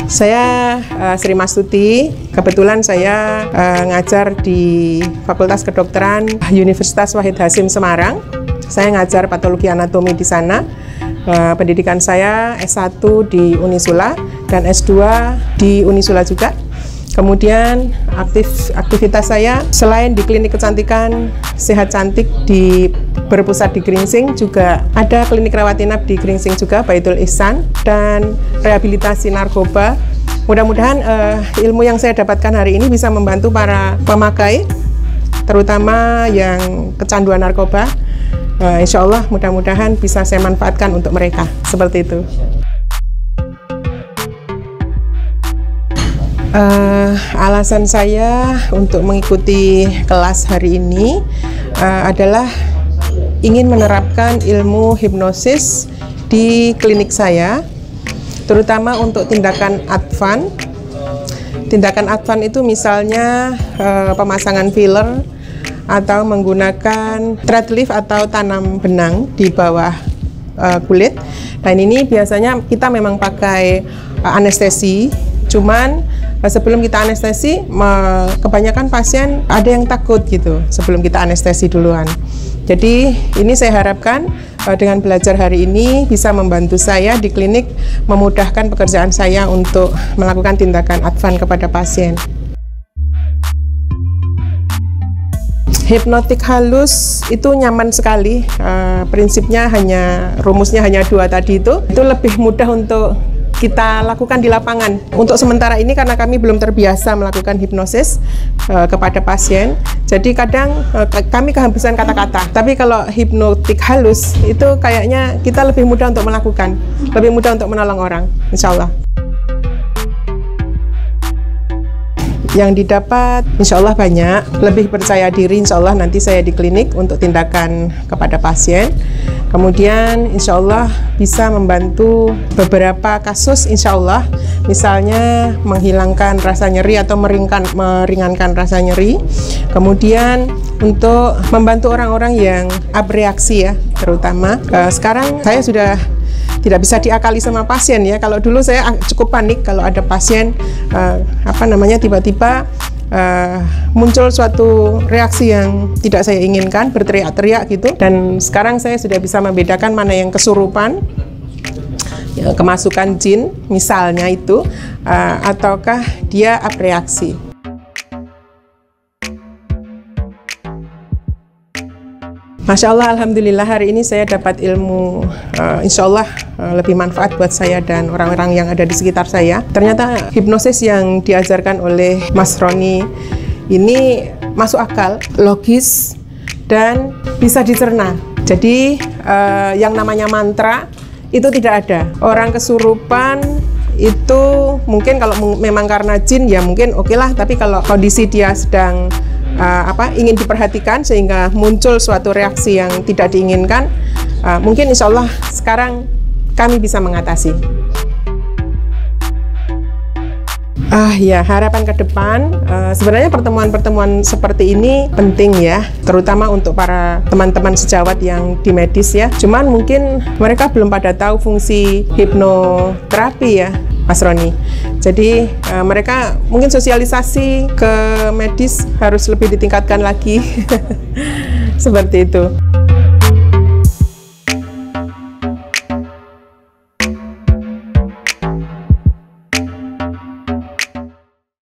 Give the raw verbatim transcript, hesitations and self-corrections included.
Saya uh, Sri Mastuti, kebetulan saya uh, ngajar di Fakultas Kedokteran Universitas Wahid Hasyim Semarang. Saya ngajar patologi anatomi di sana. Uh, pendidikan saya S satu di Unisula dan S dua di Unisula juga. Kemudian aktif, aktivitas saya selain di klinik kecantikan Sehat Cantik di berpusat di Gringsing, juga ada klinik rawat inap di Gringsing juga, Baitul Ihsan, dan rehabilitasi narkoba. Mudah-mudahan uh, ilmu yang saya dapatkan hari ini bisa membantu para pemakai, terutama yang kecanduan narkoba. Uh, insya Allah mudah-mudahan bisa saya manfaatkan untuk mereka, seperti itu. Uh, alasan saya untuk mengikuti kelas hari ini uh, adalah ingin menerapkan ilmu hipnosis di klinik saya, terutama untuk tindakan advan. Tindakan advan itu misalnya uh, pemasangan filler atau menggunakan thread lift atau tanam benang di bawah uh, kulit. Dan ini biasanya kita memang pakai uh, anestesi, cuman sebelum kita anestesi, kebanyakan pasien ada yang takut gitu sebelum kita anestesi duluan. Jadi ini saya harapkan dengan belajar hari ini bisa membantu saya di klinik, memudahkan pekerjaan saya untuk melakukan tindakan advan kepada pasien. Hipnotik halus itu nyaman sekali, uh, prinsipnya hanya, rumusnya hanya dua tadi itu, itu lebih mudah untuk kita lakukan di lapangan. Untuk sementara ini karena kami belum terbiasa melakukan hipnosis uh, kepada pasien, jadi kadang uh, kami kehabisan kata-kata. Tapi kalau hipnotik halus itu kayaknya kita lebih mudah untuk melakukan, lebih mudah untuk menolong orang, insya Allah. Yang didapat insya Allah banyak, lebih percaya diri insya Allah nanti saya di klinik untuk tindakan kepada pasien. Kemudian insya Allah bisa membantu beberapa kasus insya Allah, misalnya menghilangkan rasa nyeri atau meringkan, meringankan rasa nyeri. Kemudian untuk membantu orang-orang yang abreaksi ya, terutama uh, sekarang saya sudah tidak bisa diakali sama pasien ya. Kalau dulu saya cukup panik kalau ada pasien uh, apa namanya tiba-tiba uh, muncul suatu reaksi yang tidak saya inginkan, berteriak-teriak gitu. Dan sekarang saya sudah bisa membedakan mana yang kesurupan, ya, kemasukan jin misalnya itu, uh, ataukah dia abreaksi. Masya Allah, Alhamdulillah hari ini saya dapat ilmu uh, insya Allah uh, lebih manfaat buat saya dan orang-orang yang ada di sekitar saya. Ternyata hipnosis yang diajarkan oleh Mas Roni ini masuk akal, logis, dan bisa dicerna. Jadi uh, yang namanya mantra itu tidak ada. Orang kesurupan itu mungkin kalau memang karena jin ya mungkin oke lah, tapi kalau kondisi dia sedang Uh, apa ingin diperhatikan sehingga muncul suatu reaksi yang tidak diinginkan, uh, mungkin insya Allah sekarang kami bisa mengatasi. Ah ya, harapan ke depan, uh, sebenarnya pertemuan-pertemuan seperti ini penting ya, terutama untuk para teman-teman sejawat yang di medis ya. Cuman mungkin mereka belum pada tahu fungsi hipnoterapi ya, Mas Roni. Jadi uh, mereka mungkin sosialisasi ke medis harus lebih ditingkatkan lagi. Seperti itu.